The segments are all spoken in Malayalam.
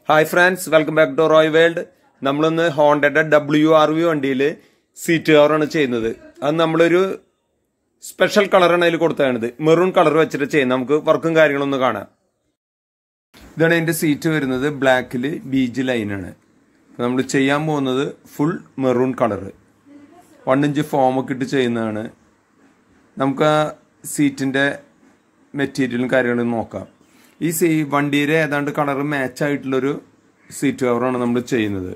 Hi friends, welcome back to Roy World. നമ്മളൊന്ന് ഹോണ്ടയുടെ WRV വണ്ടിയിൽ സീറ്റ് കവറാണ് ചെയ്യുന്നത്. അത് നമ്മളൊരു സ്പെഷ്യൽ കളറാണ് അതിൽ കൊടുത്തത്. മെറൂൺ കളർ വെച്ചിട്ട് ചെയ്യുന്നത്. നമുക്ക് വർക്കും കാര്യങ്ങളൊന്നും കാണാം. ഇതാണ് ഇതിന്റെ സീറ്റ് വരുന്നത്. ബ്ലാക്കിൽ ബീജ് ലൈനാണ്. നമ്മൾ ചെയ്യാൻ പോകുന്നത് ഫുൾ മെറൂൺ കളർ 1 ഇഞ്ച് ഫോമൊക്കെ ഇട്ട് ചെയ്യുന്നതാണ്. നമുക്ക് ആ സീറ്റിന്റെ മെറ്റീരിയലും കാര്യങ്ങളും നോക്കാം. ഈ വണ്ടിയുടെ ഏതാണ്ട് കളർ മാച്ച് ആയിട്ടുള്ളൊരു സീറ്റ് കവറാണ് നമ്മൾ ചെയ്യുന്നത്.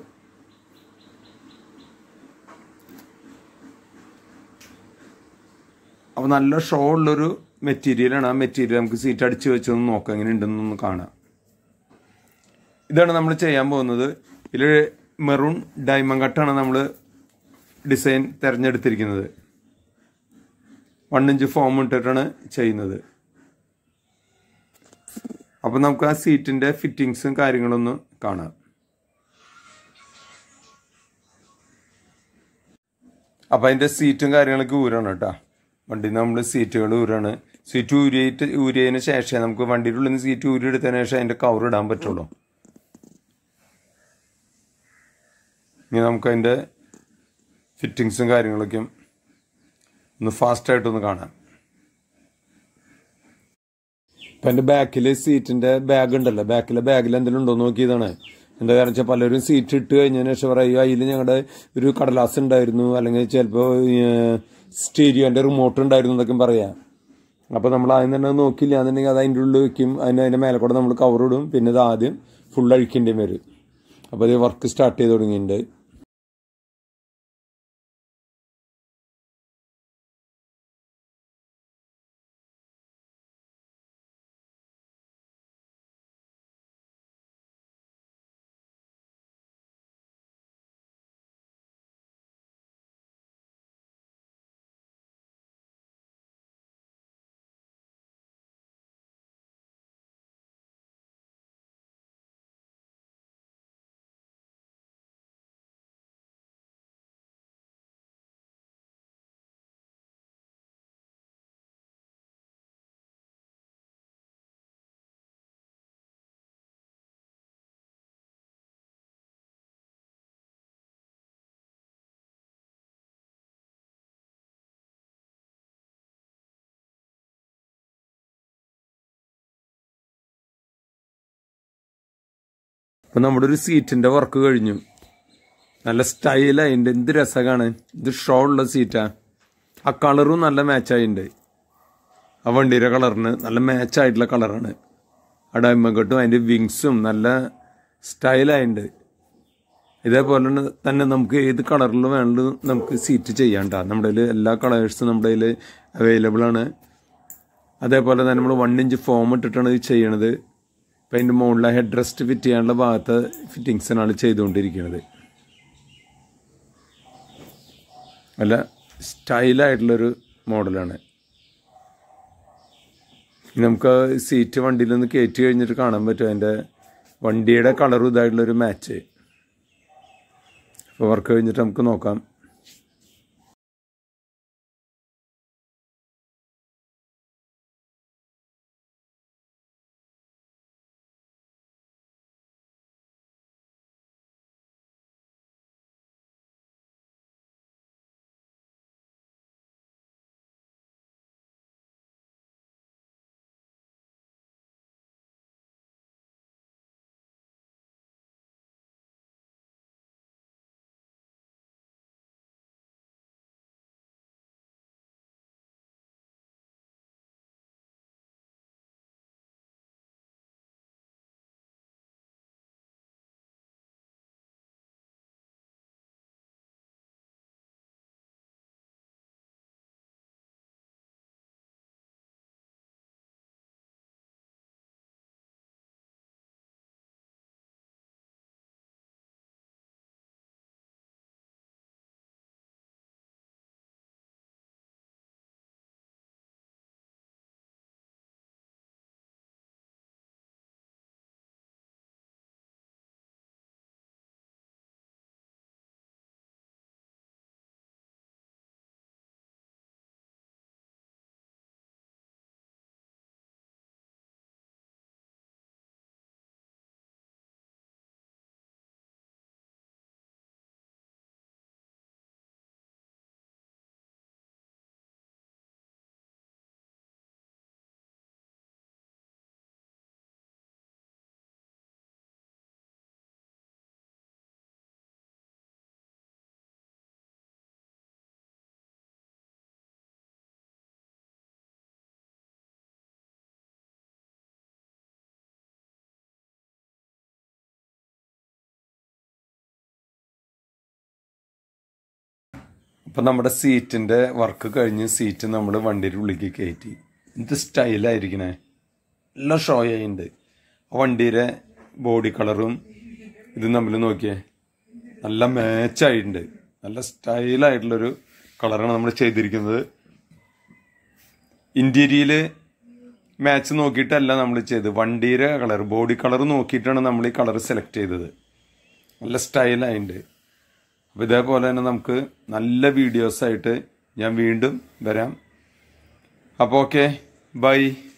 അപ്പോൾ നല്ല ഷോ ഉള്ളൊരു മെറ്റീരിയലാണ്. ആ മെറ്റീരിയൽ നമുക്ക് സീറ്റ് അടിച്ച് വെച്ചൊന്ന് നോക്കാം, എങ്ങനെ ഉണ്ടെന്നൊന്ന് കാണാം. ഇതാണ് നമ്മൾ ചെയ്യാൻ പോകുന്നത്. ഇതിൽ മെറൂൺ ഡയമണ്ട് കട്ടാണ് നമ്മൾ ഡിസൈൻ തിരഞ്ഞെടുത്തിരിക്കുന്നത്. 1 ഇഞ്ച് ഫോം ഇട്ടിട്ടാണ് ചെയ്യുന്നത്. അപ്പോൾ നമുക്ക് ആ സീറ്റിന്റെ ഫിറ്റിങ്സും കാര്യങ്ങളൊന്നും കാണാം. അപ്പം അതിന്റെ സീറ്റും കാര്യങ്ങളൊക്കെ ഊരാണ് കേട്ടോ. വണ്ടിയിൽ നമ്മൾ സീറ്റുകൾ ഊരാണ്. സീറ്റ് ഊരിയതിന് ശേഷം നമുക്ക് വണ്ടിയുടെ ഉള്ളിൽ നിന്ന് സീറ്റ് ഊരിയെടുത്തതിന് ശേഷം അതിന്റെ കവർ ഇടാൻ പറ്റുള്ളൂ. ഇനി നമുക്ക് അതിന്റെ ഫിറ്റിങ്സും കാര്യങ്ങളൊക്കെ ഒന്ന് ഫാസ്റ്റായിട്ടൊന്ന് കാണാം. ഇപ്പം എൻ്റെ ബാക്കിൽ സീറ്റിന്റെ ബാഗ് ഉണ്ടല്ലോ, ബാക്കിലെ ബാഗിൽ എന്തെങ്കിലും ഉണ്ടോ നോക്കിയതാണ്. എന്താ കാരണം വെച്ചാൽ പലരും സീറ്റ് ഇട്ട് കഴിഞ്ഞതിന് ശേഷം പറയും അതിൽ ഞങ്ങളുടെ ഒരു കടലാസ് ഉണ്ടായിരുന്നു, അല്ലെങ്കിൽ ചിലപ്പോൾ സ്റ്റീരിയോന്റെ റിമോട്ട് ഉണ്ടായിരുന്നു എന്നൊക്കെ പറയാം. അപ്പോൾ നമ്മൾ ആദ്യം തന്നെ നോക്കില്ല എന്നുണ്ടെങ്കിൽ അത് അതിൻ്റെ ഉള്ളിൽ വെക്കും. അതിൻ്റെ മേലെ കൂടെ നമ്മൾ കവർ ഇടും. പിന്നെ ഇത് ആദ്യം ഫുൾ അഴിക്കേണ്ടി വരും. അപ്പോൾ ഇത് വർക്ക് സ്റ്റാർട്ട് ചെയ്ത് തുടങ്ങിയിട്ടുണ്ട്. അപ്പം നമ്മുടെ ഒരു സീറ്റിന്റെ വർക്ക് കഴിഞ്ഞു. നല്ല സ്റ്റൈലായിട്ടുണ്ട്. എന്ത് രസമാണ്. ഇത് ഷോ ഉള്ള സീറ്റാ. ആ കളറും നല്ല മാച്ചായിട്ടുണ്ട്. ആ വണ്ടിയുടെ കളറിന് നല്ല മാച്ചായിട്ടുള്ള കളറാണ്. ആ ഡയമണ്ടും അതിൻ്റെ വിങ്സും നല്ല സ്റ്റൈലായിട്ടുണ്ട്. ഇതേപോലെ തന്നെ നമുക്ക് ഏത് കളറിൽ വേണമെങ്കിലും നമുക്ക് സീറ്റ് ചെയ്യാം. നമ്മുടെ കയ്യിൽ എല്ലാ കളേഴ്സും നമ്മുടെ കയ്യിൽ അവൈലബിൾ ആണ്. അതേപോലെ തന്നെ നമ്മൾ 1 ഇഞ്ച് ഫോം ഇട്ടിട്ടാണ് ഇത് ചെയ്യണത്. അപ്പം അതിൻ്റെ മുകളിലെ ഹെഡ് റെസ്റ്റ് ഫിറ്റ് ചെയ്യാനുള്ള ഭാഗത്ത് ഫിറ്റിങ്സിനാണ് ചെയ്തുകൊണ്ടിരിക്കുന്നത്. നല്ല സ്റ്റൈലായിട്ടുള്ളൊരു മോഡലാണ്. നമുക്ക് സീറ്റ് വണ്ടിയിൽ നിന്ന് കയറ്റി കഴിഞ്ഞിട്ട് കാണാൻ പറ്റും അതിൻ്റെ വണ്ടിയുടെ കളറും ഇതായിട്ടുള്ളൊരു മാച്ച്. അപ്പോൾ വർക്ക് കഴിഞ്ഞിട്ട് നമുക്ക് നോക്കാം. അപ്പം നമ്മുടെ സീറ്റിൻ്റെ വർക്ക് കഴിഞ്ഞ് സീറ്റ് നമ്മൾ വണ്ടിയുടെ ഉള്ളിലേക്ക് കയറ്റി. എന്ത് സ്റ്റൈലായിരിക്കണേ, നല്ല ഷോ ആയിട്ടുണ്ട്. വണ്ടിയുടെ ബോഡി കളറും ഇതും തമ്മിൽ നോക്കിയേ, നല്ല മാച്ചായിട്ടുണ്ട്. നല്ല സ്റ്റൈലായിട്ടുള്ളൊരു കളറാണ് നമ്മൾ ചെയ്തിരിക്കുന്നത്. ഇന്റീരിയൽ മാച്ച് നോക്കിയിട്ടല്ല നമ്മൾ ചെയ്തത്, വണ്ടിയുടെ കളർ ബോഡി കളർ നോക്കിയിട്ടാണ് നമ്മൾ ഈ കളർ സെലക്ട് ചെയ്തത്. നല്ല സ്റ്റൈലായിട്ടുണ്ട്. അപ്പോൾ ഇതേപോലെ തന്നെ നമുക്ക് നല്ല വീഡിയോസായിട്ട് ഞാൻ വീണ്ടും വരാം. അപ്പോൾ ഓക്കെ, ബൈ.